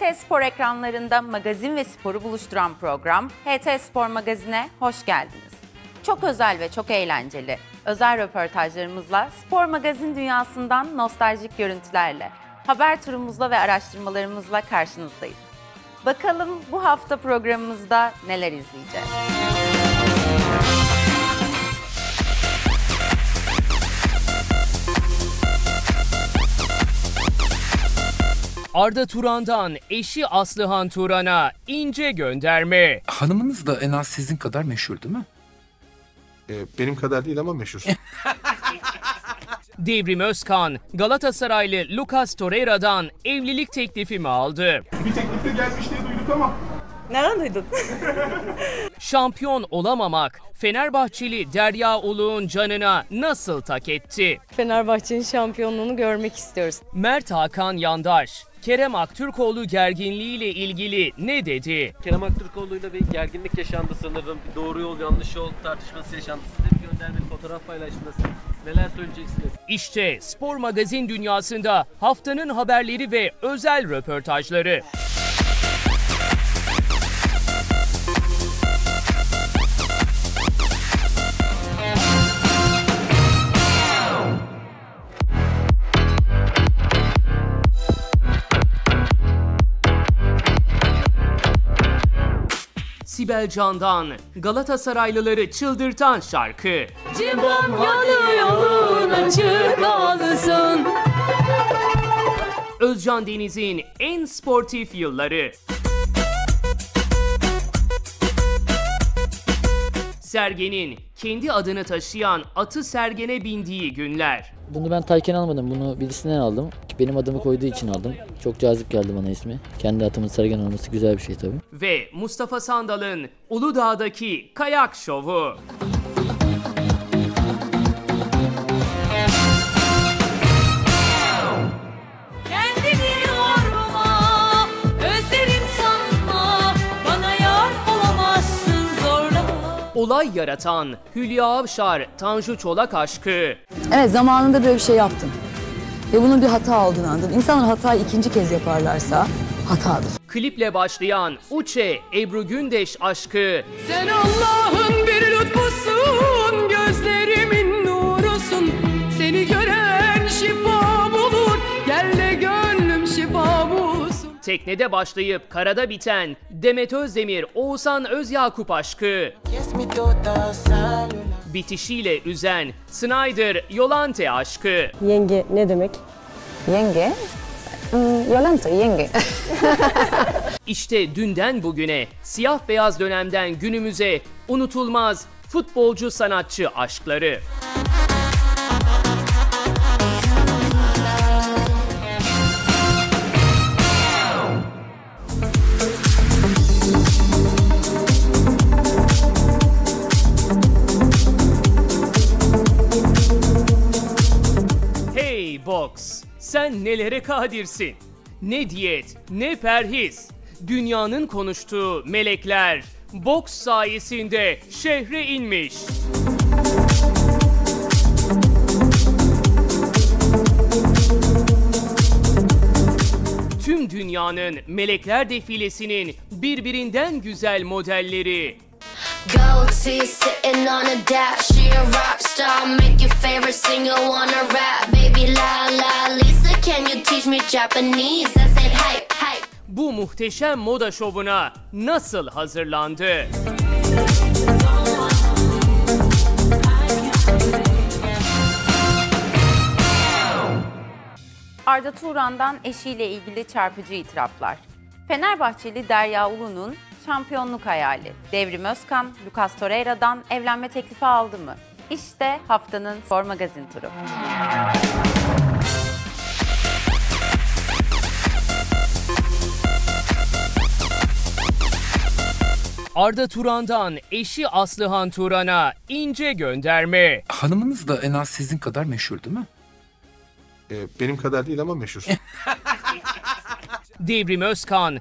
HT Spor ekranlarında magazin ve sporu buluşturan program HT Spor Magazin'e hoş geldiniz. Çok özel ve çok eğlenceli, özel röportajlarımızla spor magazin dünyasından nostaljik görüntülerle, haber turumuzla ve araştırmalarımızla karşınızdayız. Bakalım bu hafta programımızda neler izleyeceğiz? Arda Turan'dan eşi Aslıhan Turan'a ince gönderme. Hanımınız da en az sizin kadar meşhur değil mi? Benim kadar değil ama meşhur. Devrim Özkan, Galatasaraylı Lucas Torreira'dan evlilik teklifi mi aldı? Bir teklif de gelmiş diye duyduk ama. Nereden duydun? Şampiyon olamamak Fenerbahçeli Derya Uluğ'un canına nasıl tak etti? Fenerbahçe'nin şampiyonluğunu görmek istiyoruz. Mert Hakan Yandaş, Kerem Aktürkoğlu gerginliğiyle ilgili ne dedi? Kerem Aktürkoğlu'yla bir gerginlik yaşandı sanırım. Bir doğru yol, yanlış yol tartışması yaşandı. Size bir göndermeli fotoğraf paylaştınız. Neler söyleyeceksiniz? İşte spor magazin dünyasında haftanın haberleri ve özel röportajları. Sibel Can'dan Galatasaraylıları çıldırtan şarkı. Cimbom yanı yolun açık olsun. Özcan Deniz'in en sportif yılları. Sergen'in kendi adını taşıyan atı Sergen'e bindiği günler. Bunu ben Tayken almadım, bunu birisinden aldım. Benim adımı koyduğu için aldım. Çok cazip geldi bana ismi. Kendi atımın Sergen olması güzel bir şey tabii. Ve Mustafa Sandal'ın Uludağ'daki kayak şovu. Kendini yorma, özlerim sanma, bana yar olamazsın zorla. Olay yaratan Hülya Avşar, Tanju Çolak aşkı. Evet, zamanında böyle bir şey yaptım. Ve bunun bir hata olduğunu anladım. İnsanlar hatayı ikinci kez yaparlarsa hatadır. Kliple başlayan Uçe, Ebru Gündeş aşkı. Sen Allah'ın bir lütfusun, gözlerimin nurusun. Seni gören şifa bulur, gel de gönlüm şifa bulsun. Teknede başlayıp karada biten Demet Özdemir, Oğuzhan Özyakup aşkı. Bitişiyle üzen Snyder, Yolante aşkı. Yenge ne demek? Yenge? Yolanta, yenge. İşte dünden bugüne, siyah beyaz dönemden günümüze unutulmaz futbolcu sanatçı aşkları. Hey boks, sen nelere kadirsin? Ne diyet, ne perhiz. Dünyanın konuştuğu melekler boks sayesinde şehre inmiş. Tüm dünyanın melekler defilesinin birbirinden güzel modelleri. Goatee sitting on a dash, she a rock star, make your favorite singer wanna rap. Baby la la Lisa, can you teach me Japanese? I said hype hype. Bu muhteşem moda şovuna nasıl hazırlandı? Arda Turan'dan eşiyle ilgili çarpıcı itiraflar. Fenerbahçeli Derya Uluğ'un şampiyonluk hayali. Devrim Özkan, Lucas Torreira'dan evlenme teklifi aldı mı? İşte haftanın spor magazin turu. Arda Turan'dan eşi Aslıhan Turan'a ince gönderme. Hanımınız da en az sizin kadar meşhur değil mi? Benim kadar değil ama meşhur. Devrim Özkan,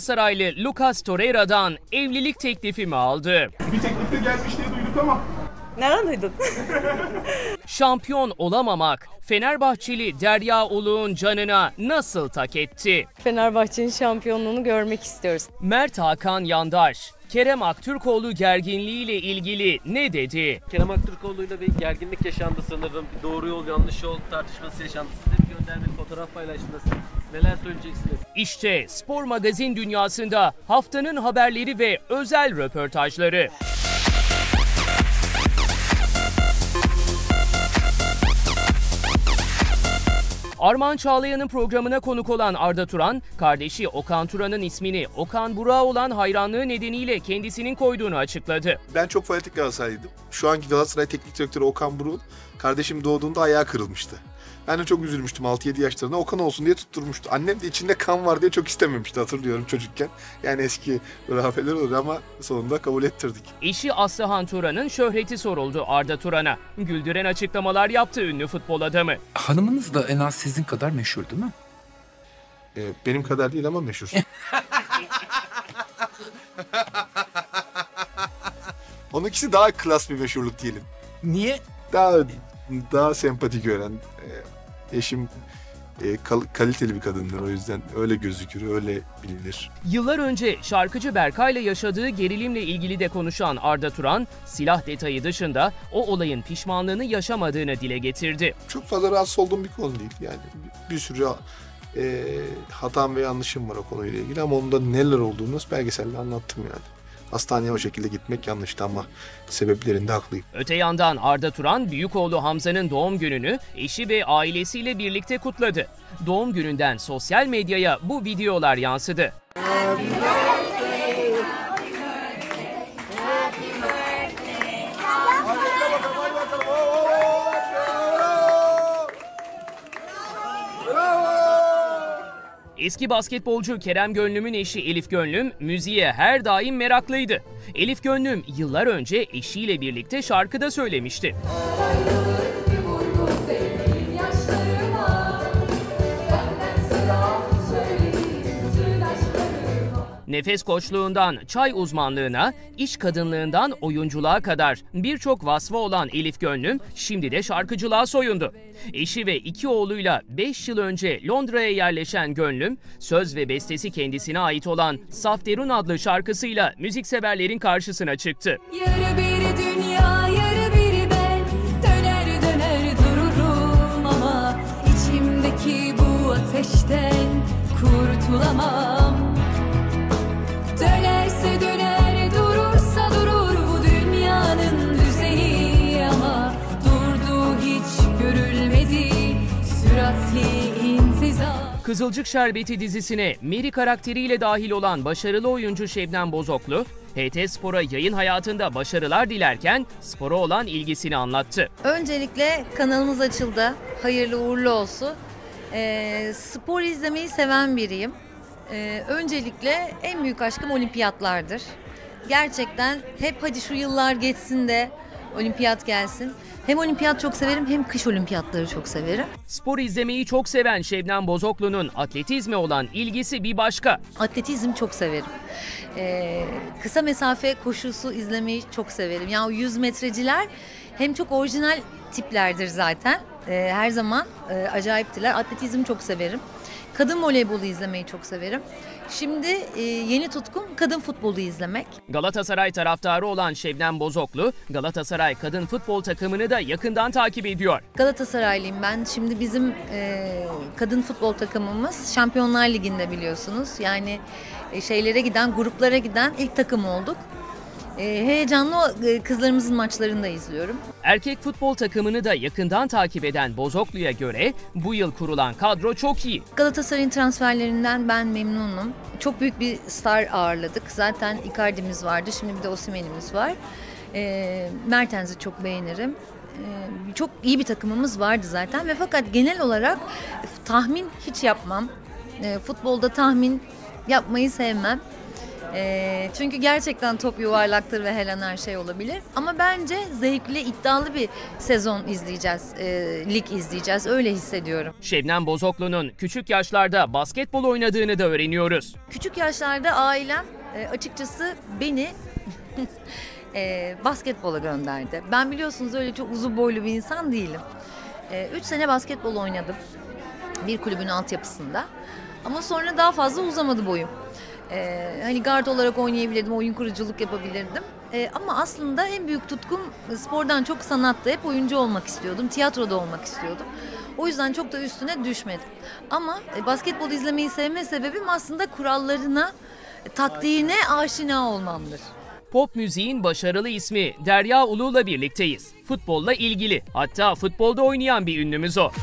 Galatasaraylı Lucas Torreira'dan evlilik teklifi mi aldı? Bir teklif de gelmiş diye duyduk ama. Nereden duydun? Şampiyon olamamak Fenerbahçeli Derya Uluğ'un canına nasıl tak etti? Fenerbahçe'nin şampiyonluğunu görmek istiyoruz. Mert Hakan Yandaş, Kerem Aktürkoğlu gerginliğiyle ilgili ne dedi? Kerem Aktürkoğlu'yla bir gerginlik yaşandı sanırım. Bir doğru yol, yanlış yol tartışması yaşandı. Siz de bir göndermeli fotoğraf paylaştınız. Neler söyleyeceksiniz? İşte spor magazin dünyasında haftanın haberleri ve özel röportajları. Armağan Çağlayan'ın programına konuk olan Arda Turan, kardeşi Okan Turan'ın ismini Okan Burak'a olan hayranlığı nedeniyle kendisinin koyduğunu açıkladı. Ben çok fanatik Galatasaraylıydım. Şu anki Galatasaray Teknik Direktörü Okan Buruk'un kardeşim doğduğunda ayağı kırılmıştı. Ben de çok üzülmüştüm 6-7 yaşlarında. Okan olsun diye tutturmuştu. Annem de içinde kan var diye çok istememişti, hatırlıyorum çocukken. Yani eski rafeler olur ama sonunda kabul ettirdik. Eşi Aslıhan Turan'ın şöhreti soruldu Arda Turan'a. Güldüren açıklamalar yaptı ünlü futbol adamı. Hanımınız da en az sizin kadar meşhur değil mi? Benim kadar değil ama meşhur. Onunkisi daha klas bir meşhurluk diyelim. Niye? Daha sempatik gören. Eşim kaliteli bir kadındır, o yüzden öyle gözükür, öyle bilinir. Yıllar önce şarkıcı Berkay'la yaşadığı gerilimle ilgili de konuşan Arda Turan, silah detayı dışında o olayın pişmanlığını yaşamadığını dile getirdi. Çok fazla rahatsız olduğum bir konu değil. Yani bir sürü hatam ve yanlışım var o konuyla ilgili ama onda neler olduğunu belgeselle anlattım yani. Hastaneye o şekilde gitmek yanlıştı ama sebeplerinde haklıyım. Öte yandan Arda Turan, büyük oğlu Hamza'nın doğum gününü eşi ve ailesiyle birlikte kutladı. Doğum gününden sosyal medyaya bu videolar yansıdı. Eski basketbolcu Kerem Gönlüm'ün eşi Elif Gönlüm müziğe her daim meraklıydı. Elif Gönlüm yıllar önce eşiyle birlikte şarkıda söylemişti. Nefes koçluğundan çay uzmanlığına, iş kadınlığından oyunculuğa kadar birçok vasfı olan Elif Gönlüm şimdi de şarkıcılığa soyundu. Eşi ve 2 oğluyla 5 yıl önce Londra'ya yerleşen Gönlüm, söz ve bestesi kendisine ait olan Saf Derun adlı şarkısıyla müzikseverlerin karşısına çıktı. Yarı bir dünya, yarı biri ben. Döner döner dururum ama içimdeki bu ateşten kurtulamam. Dönerse döner, durursa durur bu dünyanın düzeni ama durduğu hiç görülmedi süratli intizam. Kızılcık Şerbeti dizisine Meri karakteriyle dahil olan başarılı oyuncu Şebnem Bozoklu, HT Spor'a yayın hayatında başarılar dilerken spora olan ilgisini anlattı. Öncelikle kanalımız açıldı. Hayırlı uğurlu olsun. Spor izlemeyi seven biriyim. Öncelikle en büyük aşkım olimpiyatlardır. Gerçekten hep hadi şu yıllar geçsin de olimpiyat gelsin. Hem olimpiyat çok severim hem kış olimpiyatları çok severim. Spor izlemeyi çok seven Şebnem Bozoklu'nun atletizme olan ilgisi bir başka. Atletizm çok severim. Kısa mesafe koşusu izlemeyi çok severim. Ya o 100 metreciler hem çok orijinal tiplerdir zaten. Her zaman acayiptiler. Atletizm çok severim. Kadın voleybolu izlemeyi çok severim. Şimdi yeni tutkum kadın futbolu izlemek. Galatasaray taraftarı olan Şebnem Bozoklu, Galatasaray kadın futbol takımını da yakından takip ediyor. Galatasaraylıyım ben. Şimdi bizim kadın futbol takımımız Şampiyonlar Ligi'nde biliyorsunuz. Yani şeylere giden, gruplara giden ilk takım olduk. Heyecanlı kızlarımızın maçlarını da izliyorum. Erkek futbol takımını da yakından takip eden Bozoklu'ya göre bu yıl kurulan kadro çok iyi. Galatasaray'ın transferlerinden ben memnunum. Çok büyük bir star ağırladık. Zaten Icardi'miz vardı. Şimdi bir de Osimhen'imiz var. Mertens'i çok beğenirim. Çok iyi bir takımımız vardı zaten ve fakat genel olarak tahmin hiç yapmam. Futbolda tahmin yapmayı sevmem. Çünkü gerçekten top yuvarlaktır ve her şey olabilir. Ama bence zevkli, iddialı bir sezon izleyeceğiz, lig izleyeceğiz. Öyle hissediyorum. Şebnem Bozoklu'nun küçük yaşlarda basketbol oynadığını da öğreniyoruz. Küçük yaşlarda ailem açıkçası beni basketbola gönderdi. Ben biliyorsunuz öyle çok uzun boylu bir insan değilim. 3 sene basketbol oynadım. Bir kulübün altyapısında. Ama sonra daha fazla uzamadı boyum. Hani guard olarak oynayabilirdim, oyun kuruculuk yapabilirdim. Ama aslında en büyük tutkum spordan çok sanatta. Hep oyuncu olmak istiyordum, tiyatroda olmak istiyordum. O yüzden çok da üstüne düşmedim. Ama basketbol izlemeyi sevme sebebim aslında kurallarına, taktiğine aşina olmamdır. Pop müziğin başarılı ismi Derya Ulu'la birlikteyiz. Futbolla ilgili, hatta futbolda oynayan bir ünlümüz o.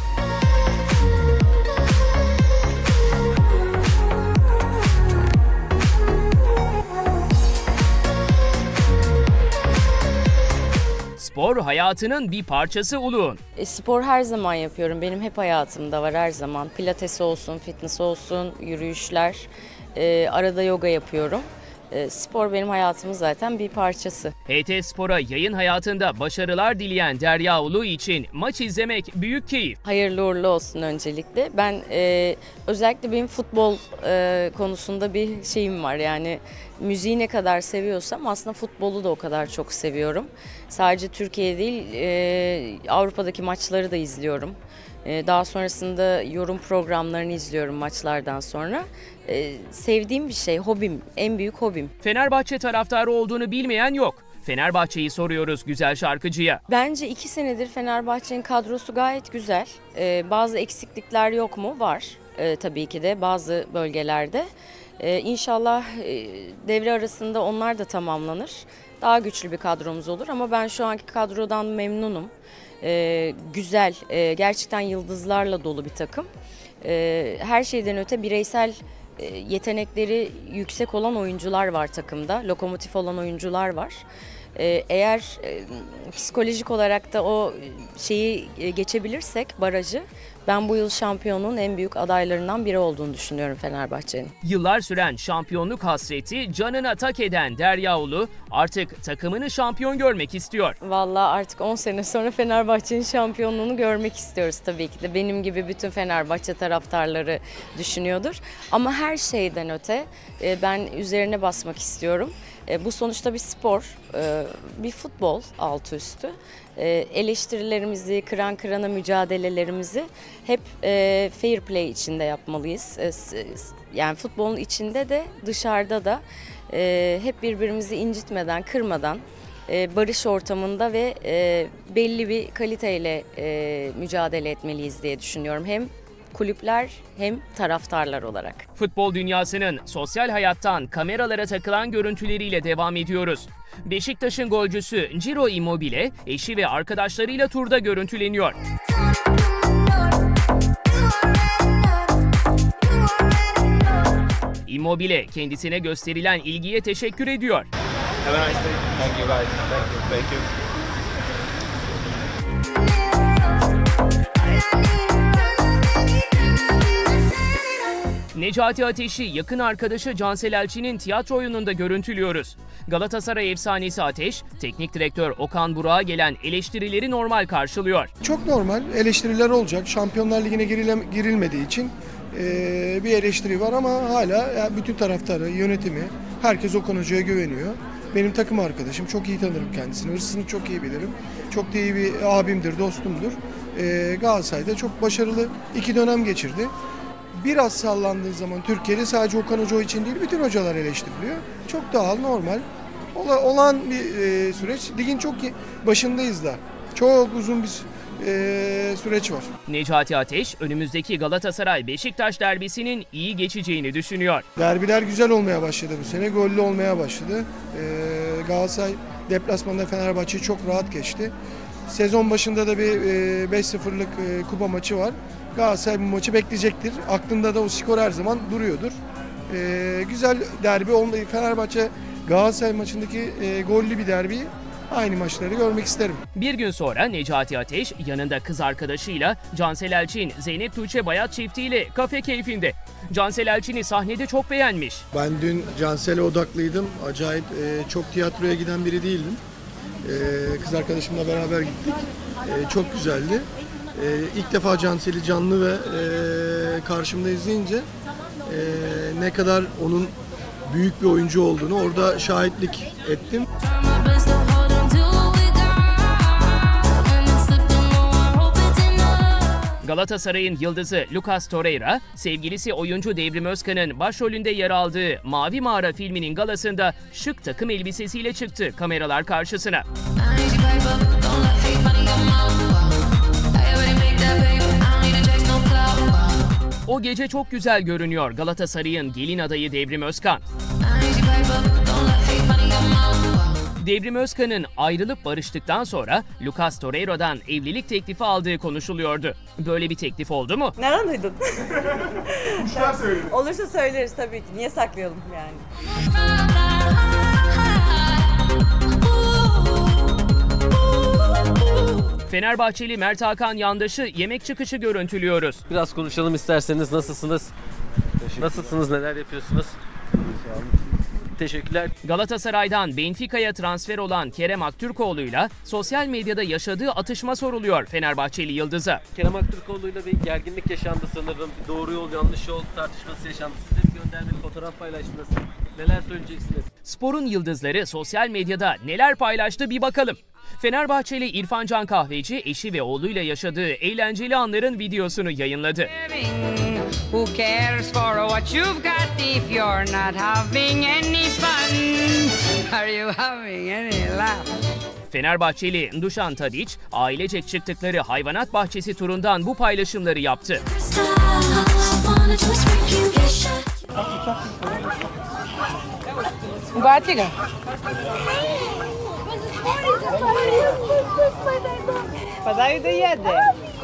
Spor hayatının bir parçası Ulu'nun. Spor her zaman yapıyorum. Benim hep hayatımda var her zaman. Pilates olsun, fitness olsun, yürüyüşler. Arada yoga yapıyorum. Spor benim hayatımın zaten bir parçası. HT Spor'a yayın hayatında başarılar dileyen Derya Ulu için maç izlemek büyük keyif. Hayırlı uğurlu olsun öncelikle. Ben özellikle benim futbol konusunda bir şeyim var. Yani müziği ne kadar seviyorsam aslında futbolu da o kadar çok seviyorum. Sadece Türkiye değil, Avrupa'daki maçları da izliyorum. Daha sonrasında yorum programlarını izliyorum maçlardan sonra. Sevdiğim bir şey, hobim, en büyük hobim. Fenerbahçe taraftarı olduğunu bilmeyen yok. Fenerbahçe'yi soruyoruz güzel şarkıcıya. Bence 2 senedir Fenerbahçe'nin kadrosu gayet güzel. Bazı eksiklikler yok mu? Var. Tabii ki de bazı bölgelerde. İnşallah devre arasında onlar da tamamlanır. Daha güçlü bir kadromuz olur ama ben şu anki kadrodan memnunum. Güzel, gerçekten yıldızlarla dolu bir takım. Her şeyden öte bireysel yetenekleri yüksek olan oyuncular var takımda. Lokomotif olan oyuncular var. Eğer psikolojik olarak da o şeyi geçebilirsek, barajı, ben bu yıl şampiyonluğun en büyük adaylarından biri olduğunu düşünüyorum Fenerbahçe'nin. Yıllar süren şampiyonluk hasreti canına tak eden Derya Ulu artık takımını şampiyon görmek istiyor. Vallahi artık 10 sene sonra Fenerbahçe'nin şampiyonluğunu görmek istiyoruz tabii ki de. Benim gibi bütün Fenerbahçe taraftarları düşünüyordur. Ama her şeyden öte ben üzerine basmak istiyorum. Bu sonuçta bir spor, bir futbol altı üstü. Eleştirilerimizi, kıran kırana mücadelelerimizi hep fair play içinde yapmalıyız. Yani futbolun içinde de dışarıda da hep birbirimizi incitmeden, kırmadan, barış ortamında ve belli bir kaliteyle mücadele etmeliyiz diye düşünüyorum. Hem kulüpler hem taraftarlar olarak. Futbol dünyasının sosyal hayattan kameralara takılan görüntüleriyle devam ediyoruz. Beşiktaş'ın golcüsü Ciro Immobile eşi ve arkadaşlarıyla turda görüntüleniyor. Immobile kendisine gösterilen ilgiye teşekkür ediyor. Have a nice day. Thank you guys. Thank you. Necati Ateş'i yakın arkadaşı Cansel Elçi'nin tiyatro oyununda görüntülüyoruz. Galatasaray efsanesi Ateş, teknik direktör Okan Buruk'a gelen eleştirileri normal karşılıyor. Çok normal eleştiriler olacak. Şampiyonlar Ligi'ne girilmediği için bir eleştiri var ama hala bütün taraftarı, yönetimi, herkes Okan Hoca'ya güveniyor. Benim takım arkadaşım, çok iyi tanırım kendisini, hırsını çok iyi bilirim. Çok da iyi bir abimdir, dostumdur. Galatasaray'da çok başarılı 2 dönem geçirdi. Biraz sallandığı zaman Türkiye'de sadece Okan Hoca için değil, bütün hocalar eleştiriliyor. Çok doğal, normal olan bir süreç. Ligin çok başındayız da. Çok uzun bir süreç var. Necati Ateş, önümüzdeki Galatasaray-Beşiktaş derbisinin iyi geçeceğini düşünüyor. Derbiler güzel olmaya başladı bu sene, gollü olmaya başladı. Galatasaray deplasmanda Fenerbahçe'yi çok rahat geçti. Sezon başında da bir 5-0'lık kupa maçı var. Galatasaray bu maçı bekleyecektir. Aklında da o skor her zaman duruyordur. Güzel derbi olmayı, Fenerbahçe Galatasaray maçındaki gollü bir derbiyi, aynı maçları görmek isterim. Bir gün sonra Necati Ateş yanında kız arkadaşıyla Cansel Elçin, Zeynep Tuğçe Bayat çiftiyle kafe keyfinde. Cansel Elçin'i sahnede çok beğenmiş. Ben dün Cansel'e odaklıydım. Acayip çok tiyatroya giden biri değildim. Kız arkadaşımla beraber gittik. Çok güzeldi. İlk defa Cansel'i canlı ve karşımda izleyince ne kadar onun büyük bir oyuncu olduğunu orada şahitlik ettim. Galatasaray'ın yıldızı Lucas Torreira, sevgilisi oyuncu Devrim Özkan'ın başrolünde yer aldığı Mavi Mağara filminin galasında şık takım elbisesiyle çıktı kameralar karşısına. O gece çok güzel görünüyor Galatasaray'ın gelin adayı Devrim Özkan. Devrim Özkan'ın ayrılıp barıştıktan sonra Lucas Torreira'dan evlilik teklifi aldığı konuşuluyordu. Böyle bir teklif oldu mu? Nereden duydun? Olursa söyleriz tabii ki. Niye saklayalım yani? Fenerbahçeli Mert Hakan Yandaş'ı yemek çıkışı görüntülüyoruz. Biraz konuşalım isterseniz. Nasılsınız? Nasılsınız? Neler yapıyorsunuz? Teşekkürler. Galatasaray'dan Benfica'ya transfer olan Kerem Aktürkoğlu'yla sosyal medyada yaşadığı atışma soruluyor Fenerbahçeli yıldıza. Kerem Aktürkoğlu'yla bir gerginlik yaşandı sanırım. Bir doğru yol, yanlış yol tartışması yaşandı. Siz de bir göndermeli fotoğraf paylaştınız. Neler söyleyeceksiniz? Sporun yıldızları sosyal medyada neler paylaştı bir bakalım. Fenerbahçeli İrfan Can Kahveci eşi ve oğluyla yaşadığı eğlenceli anların videosunu yayınladı. Who cares for what you've got if you're not having any fun? Are you having any laugh? Fenerbahçeli Dušan Tadić, ailecek çıktıkları hayvanat bahçesi turundan bu paylaşımları yaptı. Batiga. Padaju da jede.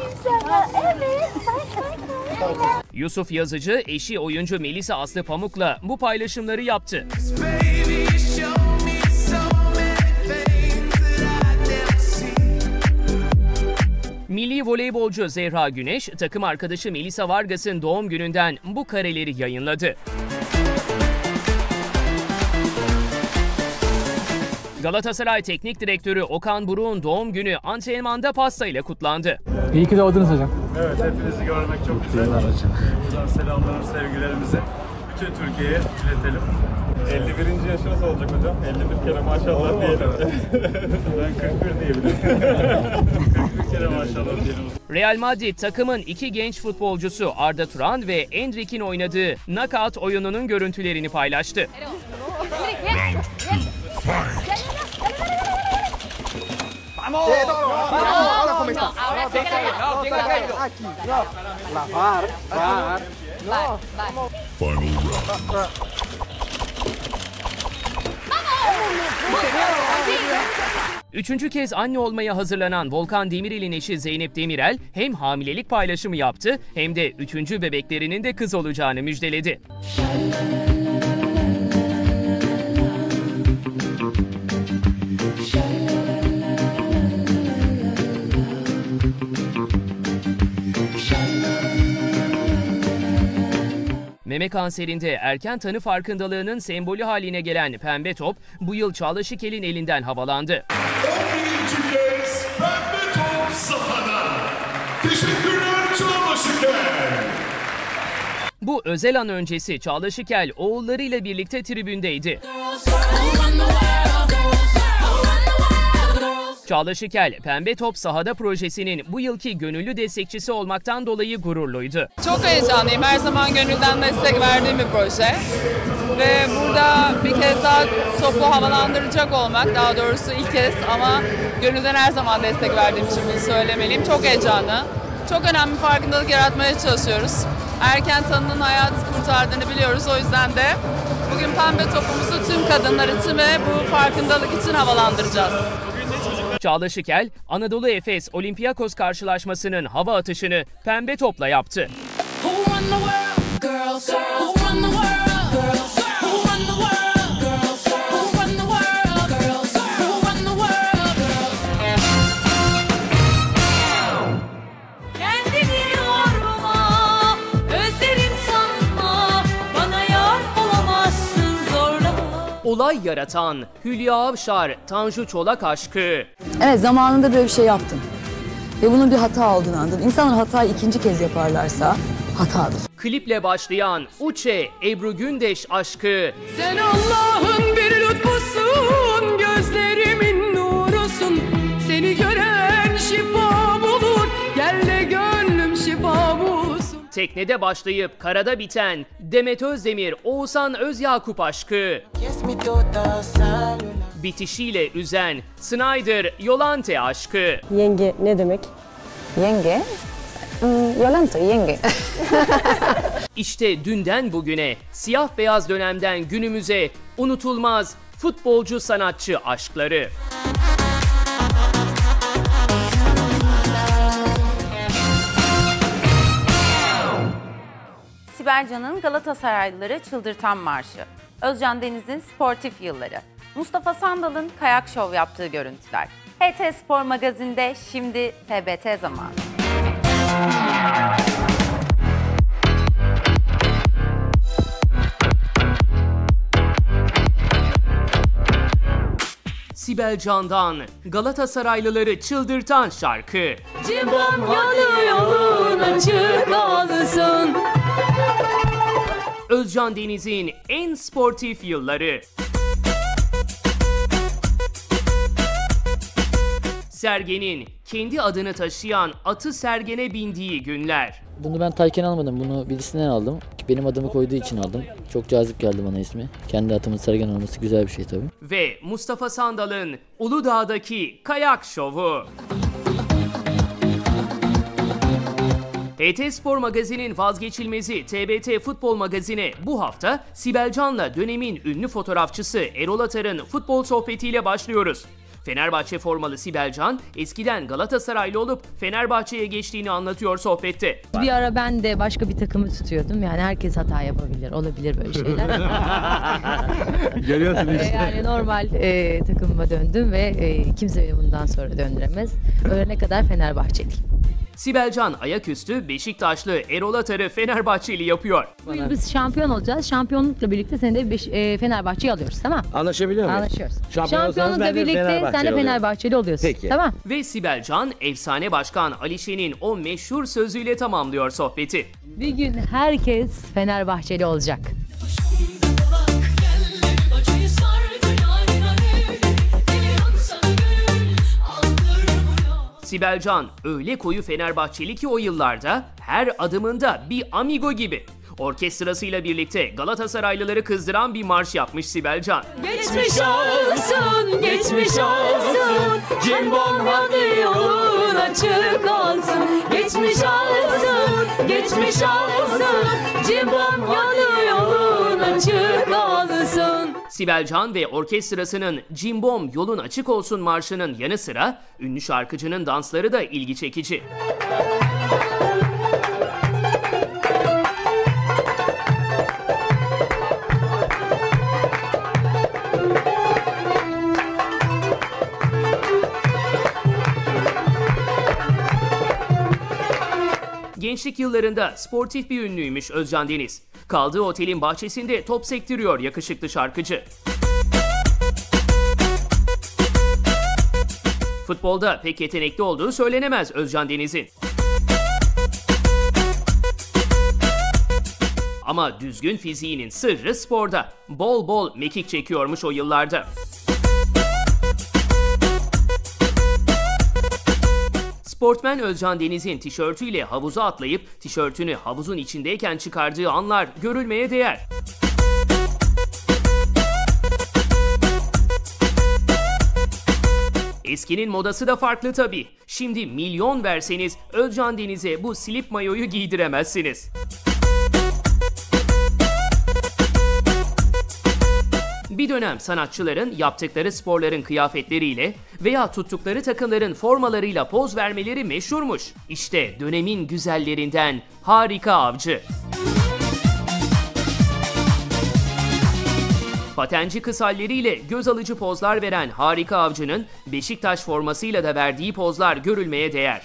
Yusuf Yazıcı, eşi oyuncu Melisa Aslı Pamuk'la bu paylaşımları yaptı. Milli voleybolcu Zehra Güneş, takım arkadaşı Melisa Vargas'ın doğum gününden bu kareleri yayınladı. Galatasaray Teknik Direktörü Okan Buruk'un doğum günü antrenmanda pasta ile kutlandı. İyi ki doğdunuz hocam. Evet, hepinizi görmek çok güzel. Buradan selamlar, sevgilerimizi bütün Türkiye'ye iletelim. 51. yaşınız olacak hocam. 51 kere maşallah diyelim. Ben 41 diyebilirim. 41 kere maşallah diyelim. Real Madrid takımın iki genç futbolcusu Arda Turan ve Endrick'in oynadığı knockout oyununun görüntülerini paylaştı. ¡Vamos! Ahora cómo está. Aquí. Var. Final round. Üçüncü kez anne olmaya hazırlanan Volkan Demirel'in eşi Zeynep Demirel hem hamilelik paylaşımı yaptı hem de üçüncü bebeklerinin de kız olacağını müjdeledi. Meme kanserinde erken tanı farkındalığının sembolü haline gelen pembe top bu yıl Çağla Şikel'in elinden havalandı. 11. kez pembe top sahada. Teşekkürler Çağla Şikel. Bu özel an öncesi Çağla Şikel oğullarıyla birlikte tribündeydi. Çağla Şikel, Pembe Top Sahada projesinin bu yılki gönüllü destekçisi olmaktan dolayı gururluydu. Çok heyecanlıyım. Her zaman gönülden destek verdiğim bir proje. Ve burada bir kez daha topu havalandıracak olmak, daha doğrusu ilk kez ama gönülden her zaman destek verdiğim için bunu söylemeliyim. Çok heyecanlı. Çok önemli bir farkındalık yaratmaya çalışıyoruz. Erken tanının hayat kurtardığını biliyoruz. O yüzden de bugün pembe topumuzu tüm kadınlar için ve bu farkındalık için havalandıracağız. Çağla Şikel, Anadolu Efes Olympiakos karşılaşmasının hava atışını pembe topla yaptı. Olay yaratan Hülya Avşar, Tanju Çolak aşkı. Evet, zamanında böyle bir şey yaptım. Ve bunun bir hata olduğunu anladım. İnsanlar hatayı ikinci kez yaparlarsa hatadır. Kliple başlayan Uçe, Ebru Gündeş aşkı. Sen Allah'ın bir lütfusun, gözlerimin nurusun. Seni gören şifa bulur, gel de gönlüm şifa teknede başlayıp karada biten Demet Özdemir, Oğuzhan Özyakup aşkı. Bitişiyle üzen Snyder, Yolante aşkı. Yenge ne demek? Yenge? Yolanta yenge. İşte dünden bugüne, siyah beyaz dönemden günümüze unutulmaz futbolcu sanatçı aşkları. Sibel Can'ın Galatasaraylıları çıldırtan marşı, Özcan Deniz'in sportif yılları, Mustafa Sandal'ın kayak şov yaptığı görüntüler. HT Spor Magazin'de şimdi TBT zamanı. Sibel Can'dan Galatasaraylıları çıldırtan şarkı. Cimbom yolun açık olsun. Özcan Deniz'in en sportif yılları. Sergen'in kendi adını taşıyan atı Sergen'e bindiği günler. Bunu ben Tayken almadım. Bunu birisinden aldım. Benim adımı koyduğu için aldım. Çok cazip geldi bana ismi. Kendi atımın Sergen olması güzel bir şey tabii. Ve Mustafa Sandal'ın Uludağ'daki kayak şovu. HT Spor Magazin'in vazgeçilmezi TBT Futbol Magazine bu hafta Sibel Can'la dönemin ünlü fotoğrafçısı Erol Atar'ın futbol sohbetiyle başlıyoruz. Fenerbahçe formalı Sibel Can, eskiden Galatasaraylı olup Fenerbahçe'ye geçtiğini anlatıyor sohbette. Bir ara ben de başka bir takımı tutuyordum. Yani herkes hata yapabilir, olabilir böyle şeyler. Görüyorsun işte. Yani normal takımıma döndüm ve kimse beni bundan sonra döndüremez. Ölene kadar Fenerbahçeliyim. Sibel Can ayaküstü Beşiktaşlı Erol Atar'ı Fenerbahçeli yapıyor. Bu yıl biz şampiyon olacağız. Şampiyonlukla birlikte seni de Fenerbahçe'yi alıyoruz, tamam? Anlaşabiliyor muyuz? Anlaşıyoruz. Şampiyonlukla birlikte sen de Fenerbahçeli oluyorsun. Peki. Tamam. Ve Sibel Can, efsane başkan Alişe'nin o meşhur sözüyle tamamlıyor sohbeti. Bir gün herkes Fenerbahçeli olacak. Sibel Can öyle koyu Fenerbahçeli ki o yıllarda her adımında bir amigo gibi. Orkestrasıyla birlikte Galatasaraylıları kızdıran bir marş yapmış Sibel Can. Geçmiş olsun, geçmiş olsun. Cimbom hadi yolun açık olsun. Geçmiş olsun, geçmiş olsun. Cimbom hadi yolun açık olsun. Sibel Can ve orkestrasının Cimbom Yolun Açık Olsun marşının yanı sıra ünlü şarkıcının dansları da ilgi çekici. Gençlik yıllarında sportif bir ünlüymüş Özcan Deniz. Kaldığı otelin bahçesinde top sektiriyor yakışıklı şarkıcı. Futbolda pek yetenekli olduğu söylenemez Özcan Deniz'in. Ama düzgün fiziğinin sırrı sporda. Bol bol mekik çekiyormuş o yıllarda. Sportmen Özcan Deniz'in tişörtüyle havuza atlayıp tişörtünü havuzun içindeyken çıkardığı anlar görülmeye değer. Eskinin modası da farklı tabii. Şimdi milyon verseniz Özcan Deniz'e bu slip mayoyu giydiremezsiniz. Bir dönem sanatçıların yaptıkları sporların kıyafetleriyle veya tuttukları takımların formalarıyla poz vermeleri meşhurmuş. İşte dönemin güzellerinden Harika Avcı. Patenci kız halleriyle göz alıcı pozlar veren Harika Avcı'nın Beşiktaş formasıyla da verdiği pozlar görülmeye değer.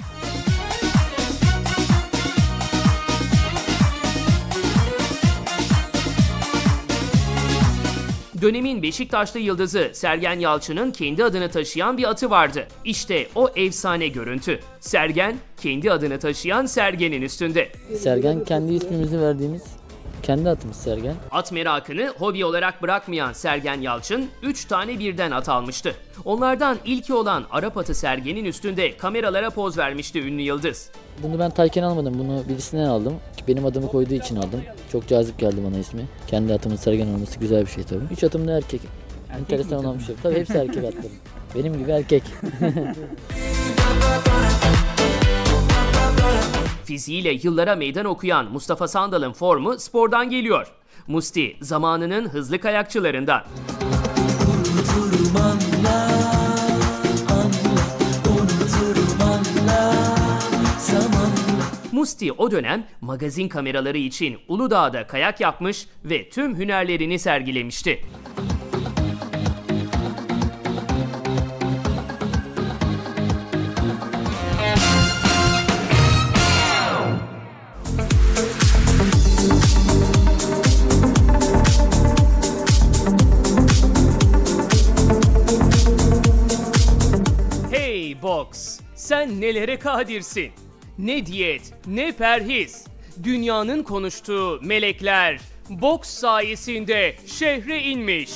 Dönemin Beşiktaşlı yıldızı Sergen Yalçın'ın kendi adını taşıyan bir atı vardı. İşte o efsane görüntü. Sergen, kendi adını taşıyan Sergen'in üstünde. Sergen kendi ismimizi verdiğimiz Kendi atımız Sergen. At merakını hobi olarak bırakmayan Sergen Yalçın 3 tane birden at almıştı. Onlardan ilki olan Arap atı Sergen'in üstünde kameralara poz vermişti ünlü yıldız. Bunu ben Tayken almadım. Bunu birisinden aldım. Benim adımı koyduğu için aldım. Çok cazip geldi bana ismi. Kendi atımın Sergen olması güzel bir şey tabii. 3 atım da erkek. Enteresan olan bir şey. Tabii hepsi erkek atlarım. Benim gibi erkek. Fiziğiyle yıllara meydan okuyan Mustafa Sandal'ın formu spordan geliyor. Musti zamanının hızlı kayakçılarından. Musti o dönem magazin kameraları için Uludağ'da kayak yapmış ve tüm hünerlerini sergilemişti. Hey boks, sen nelere kadirsin? Ne diyet, ne perhiz. Dünyanın konuştuğu melekler boks sayesinde şehre inmiş.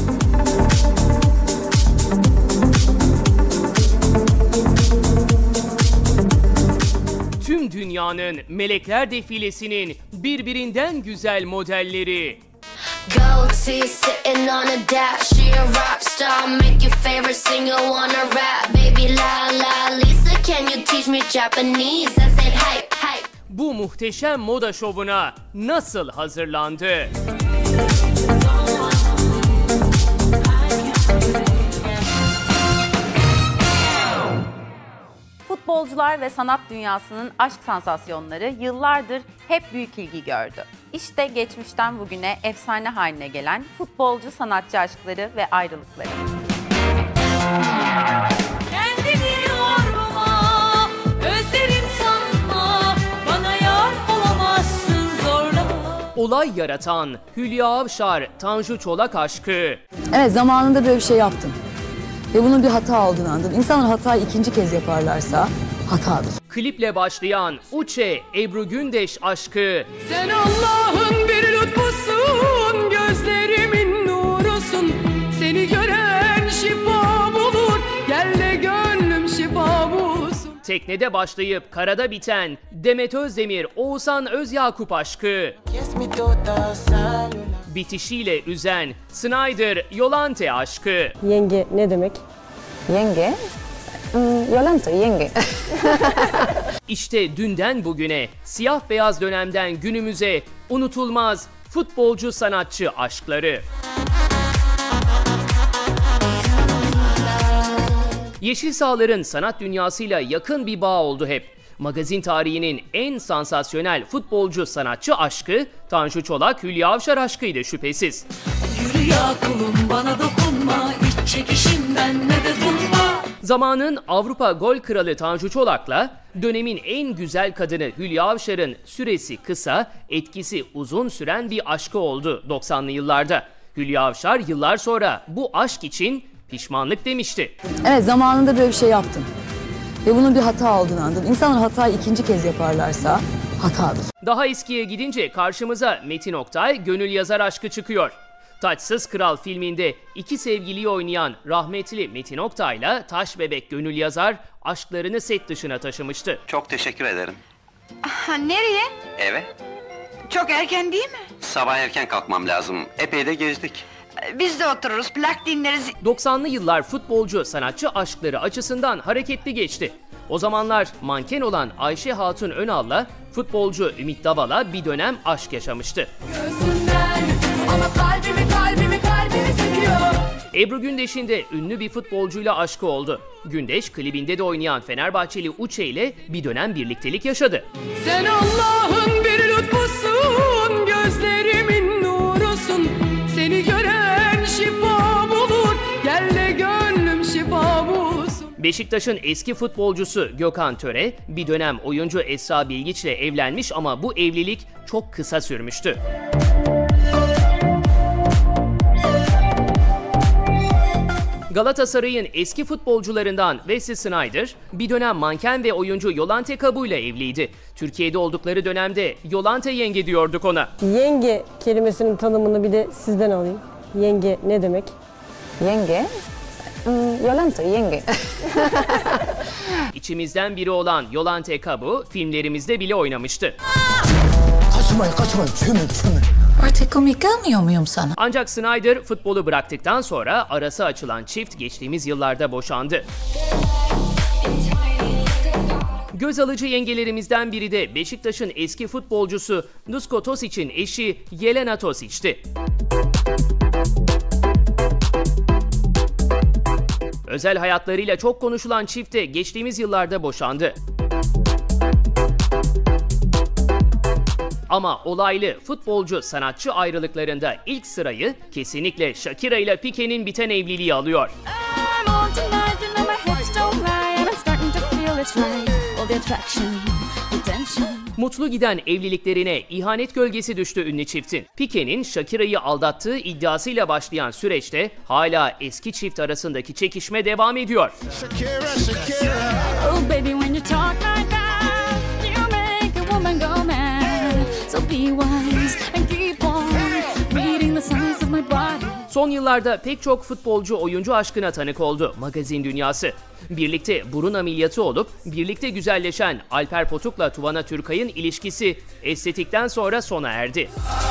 Tüm dünyanın melekler defilesinin birbirinden güzel modelleri. Goatee sitting on a dash. She a rock star, make your favorite singer wanna rap. Baby la la Lisa, can you teach me Japanese? I said hype hype. Bu muhteşem moda şovuna nasıl hazırlandı? Futbolcular ve sanat dünyasının aşk sansasyonları yıllardır hep büyük ilgi gördü. İşte geçmişten bugüne efsane haline gelen futbolcu sanatçı aşkları ve ayrılıkları. Kendini yorma, özlerim sanma, bana yar olamazsın zorlama. Olay yaratan Hülya Avşar, Tanju Çolak aşkı. Evet, zamanında böyle bir şey yaptım. Ve bunun bir hata olduğunu anladım. İnsanlar hatayı ikinci kez yaparlarsa hatadır. Kliple başlayan Uçe, Ebru Gündeş aşkı. Sen Allah'ın bir lütfusun, gözlerimin nurusun. Seni gören şifa bulur, gel de gönlüm şifa bulsun. Teknede başlayıp karada biten Demet Özdemir, Oğuzhan Özyakup aşkı. Bitişiyle üzen Snyder, Yolante aşkı. Yenge ne demek? Yenge? Yolante, yenge. İşte dünden bugüne, siyah beyaz dönemden günümüze unutulmaz futbolcu sanatçı aşkları. Yeşil sahaların sanat dünyasıyla yakın bir bağ oldu hep. Magazin tarihinin en sansasyonel futbolcu sanatçı aşkı Tanju Çolak, Hülya Avşar aşkıydı şüphesiz. Yürü ya kulum, bana dokunma, iç çekişimden ne de durma. Zamanın Avrupa gol kralı Tanju Çolak'la dönemin en güzel kadını Hülya Avşar'ın süresi kısa, etkisi uzun süren bir aşkı oldu 90'lı yıllarda. Hülya Avşar yıllar sonra bu aşk için pişmanlık demişti. Evet, zamanında böyle bir şey yaptım. Ve bunun bir hata olduğunu anladım. İnsanlar hatayı ikinci kez yaparlarsa hatadır. Daha eskiye gidince karşımıza Metin Oktay, Gönül Yazar aşkı çıkıyor. Taçsız Kral filminde iki sevgiliyi oynayan rahmetli Metin Oktay'la Taş Bebek Gönül Yazar aşklarını set dışına taşımıştı. Çok teşekkür ederim. Nereye? Eve. Çok erken değil mi? Sabah erken kalkmam lazım. Epey de gezdik. Biz de otururuz, plak dinleriz. 90'lı yıllar futbolcu sanatçı aşkları açısından hareketli geçti. O zamanlar manken olan Ayşe Hatun Önal'la futbolcu Ümit Davala bir dönem aşk yaşamıştı. Ama kalbimi sıkıyor. Ebru Gündeş'in de ünlü bir futbolcuyla aşkı oldu. Gündeş klibinde de oynayan Fenerbahçeli Uçe ile bir dönem birliktelik yaşadı. Sen Allah'ın bir lütfusun, gözlerimin nurusun. Seni gören şifa bulur, gel de gönlüm şifa bulsun. Beşiktaş'ın eski futbolcusu Gökhan Töre bir dönem oyuncu Esra Bilgiç'le evlenmiş ama bu evlilik çok kısa sürmüştü. Galatasaray'ın eski futbolcularından Wesley Sneijder, bir dönem manken ve oyuncu Yolande Kabu ile evliydi. Türkiye'de oldukları dönemde Yolande yenge diyorduk ona. Yenge kelimesinin tanımını bir de sizden alayım. Yenge ne demek? Yenge? Yolande, yenge. İçimizden biri olan Yolande Kabu filmlerimizde bile oynamıştı. Kaçmayın, çömün. Artık komik gelmiyor muyum sana? Ancak Sneijder futbolu bıraktıktan sonra arası açılan çift geçtiğimiz yıllarda boşandı. Göz alıcı yengelerimizden biri de Beşiktaş'ın eski futbolcusu Duško Tosić'in eşi Jelena Tosić'ti. Özel hayatlarıyla çok konuşulan çift de geçtiğimiz yıllarda boşandı. Ama olaylı futbolcu sanatçı ayrılıklarında ilk sırayı kesinlikle Shakira ile Piqué'nin biten evliliği alıyor. Mutlu giden evliliklerine ihanet gölgesi düştü ünlü çiftin. Piqué'nin Shakira'yı aldattığı iddiasıyla başlayan süreçte hala eski çift arasındaki çekişme devam ediyor. Son yıllarda pek çok futbolcu oyuncu aşkına tanık oldu magazin dünyası. Birlikte burun ameliyatı olup birlikte güzelleşen Alper Potuk'la Tuvana Türkay'ın ilişkisi estetikten sonra sona erdi.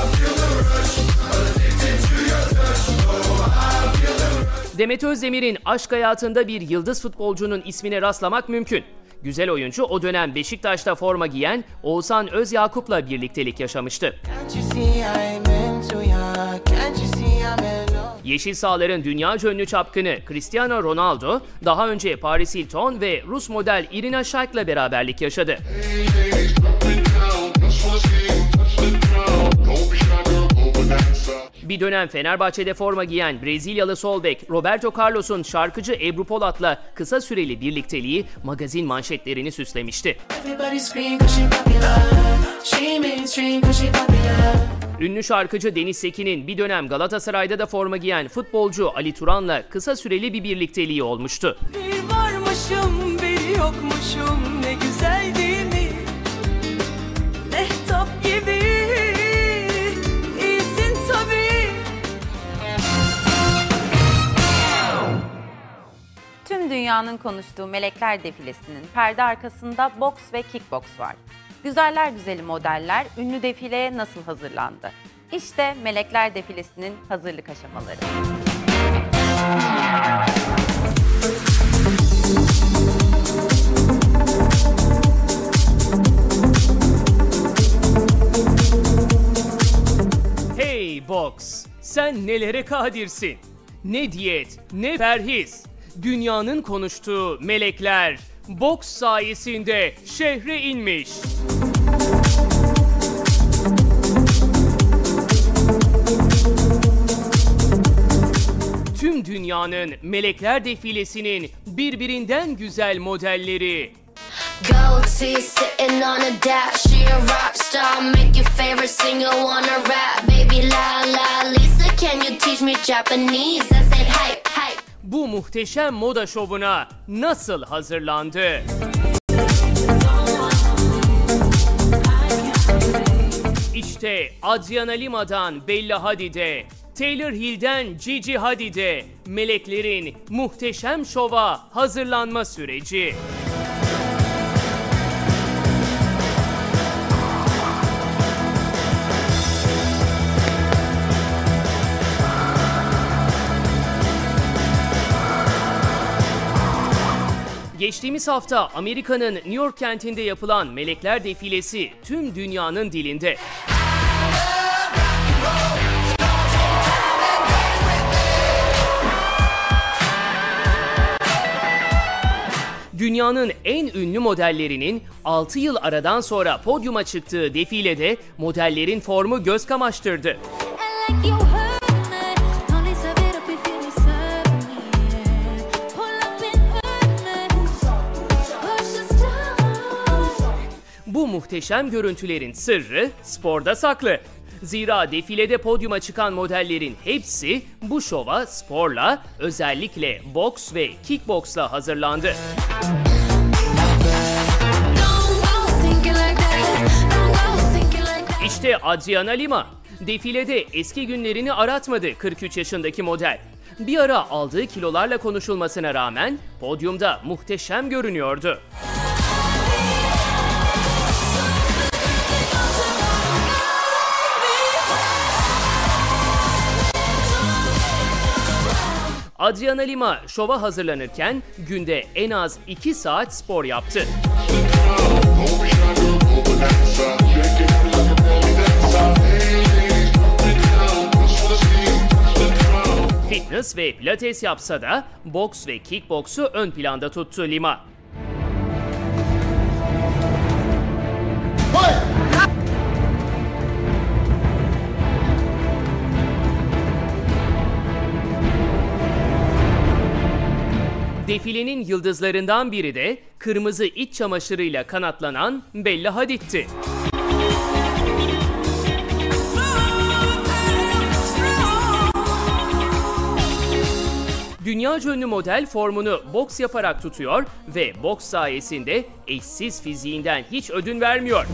Demet Özdemir'in aşk hayatında bir yıldız futbolcunun ismine rastlamak mümkün. Güzel oyuncu o dönem Beşiktaş'ta forma giyen Oğuzhan Özyakup'la birliktelik yaşamıştı. Yeşil sahaların dünyaca ünlü çapkını Cristiano Ronaldo, daha önce Paris Hilton ve Rus model Irina Shayk'la beraberlik yaşadı. Bir dönem Fenerbahçe'de forma giyen Brezilyalı sol bek Roberto Carlos'un şarkıcı Ebru Polat'la kısa süreli birlikteliği magazin manşetlerini süslemişti. Ünlü şarkıcı Deniz Sekin'in bir dönem Galatasaray'da da forma giyen futbolcu Ali Turan'la kısa süreli bir birlikteliği olmuştu. Bir varmışım, bir yokmuşum, ne güzel değil mi? Mehtap gibi, iyisin tabii. Tüm dünyanın konuştuğu Melekler Defilesi'nin perde arkasında boks ve kickboks var. Güzeller güzeli modeller ünlü defileye nasıl hazırlandı? İşte Melekler Defilesi'nin hazırlık aşamaları. Hey boks, sen nelere kadirsin? Ne diyet, ne perhiz. Dünyanın konuştuğu melekler boks sayesinde şehre inmiş. Tüm dünyanın Melekler Defilesi'nin birbirinden güzel modelleri. Goatee sitting on a dash, she a rock star, make your favorite singer wanna rap. Baby la la Lisa, can you teach me Japanese? I said hype hype. Bu muhteşem moda şovuna nasıl hazırlandı? İşte Adriana Lima'dan Bella Hadid'e, Taylor Hill'den Gigi Hadid'e meleklerin muhteşem şova hazırlanma süreci. Geçtiğimiz hafta Amerika'nın New York kentinde yapılan Melekler Defilesi tüm dünyanın dilinde. Dünyanın en ünlü modellerinin 6 yıl aradan sonra podyuma çıktığı defilede modellerin formu göz kamaştırdı. Bu muhteşem görüntülerin sırrı sporda saklı. Zira defilede podyuma çıkan modellerin hepsi bu şova sporla, özellikle boks ve kickboksla hazırlandı. İşte Adriana Lima. Defilede eski günlerini aratmadı 43 yaşındaki model. Bir ara aldığı kilolarla konuşulmasına rağmen podyumda muhteşem görünüyordu. Adriana Lima şova hazırlanırken günde en az 2 saat spor yaptı. Fitness ve pilates yapsa da boks ve kickboksu ön planda tuttu Lima. Defilenin yıldızlarından biri de kırmızı iç çamaşırıyla kanatlanan Bella Hadid'ti. Dünyaca ünlü model formunu boks yaparak tutuyor ve boks sayesinde eşsiz fiziğinden hiç ödün vermiyor.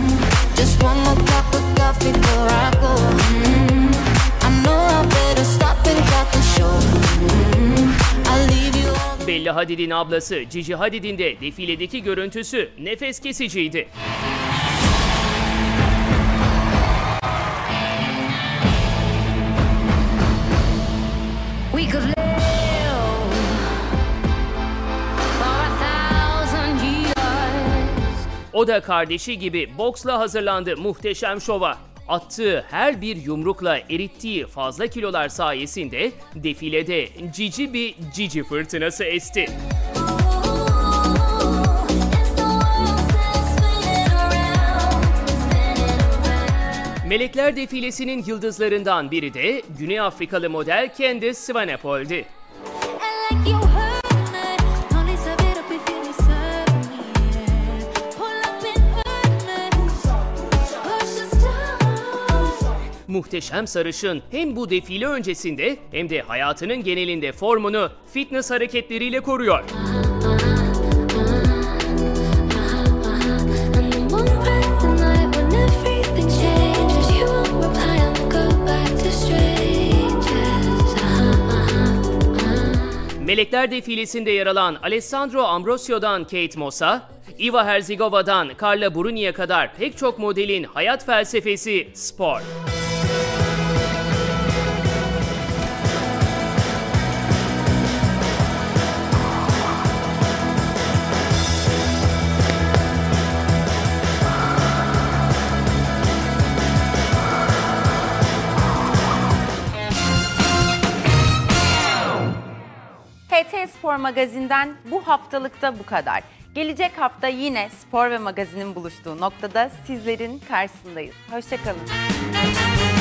Bella Hadid'in ablası Gigi Hadid'in de defiledeki görüntüsü nefes kesiciydi. O da kardeşi gibi boksla hazırlandı muhteşem şova. Attığı her bir yumrukla erittiği fazla kilolar sayesinde defilede cici bir cici fırtınası esti. Melekler Defilesi'nin yıldızlarından biri de Güney Afrikalı model Candice Swanepoel'di. Muhteşem sarışın hem bu defile öncesinde hem de hayatının genelinde formunu fitness hareketleriyle koruyor. Melekler Defilesi'nde yer alan Alessandro Ambrosio'dan Kate Moss'a, Iva Herzigova'dan Carla Bruni'ye kadar pek çok modelin hayat felsefesi spor. HT Spor Magazin'den bu haftalıkta bu kadar. Gelecek hafta yine spor ve magazinin buluştuğu noktada sizlerin karşısındayız. Hoşça kalın.